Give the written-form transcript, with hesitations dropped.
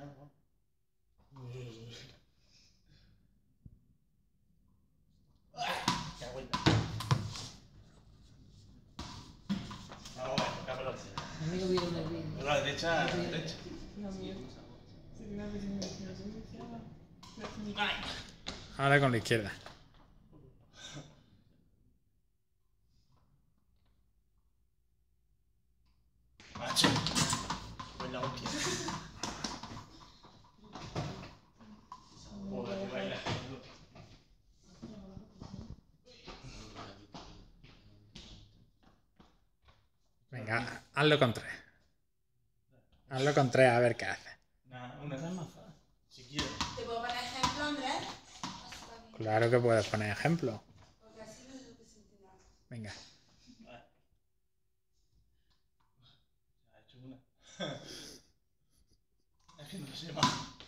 La derecha, la derecha. Ahora con la izquierda. Macho. Pues la hostia. Joder, que baila. Venga, hazlo con 3. Hazlo con 3 a ver qué hace. Una vez más fácil. Si quieres. ¿Te puedo poner ejemplo, Andrés? Claro que puedes poner ejemplo. Porque así no es lo que se entiende. Venga. Ha hecho una. Es que no sé más.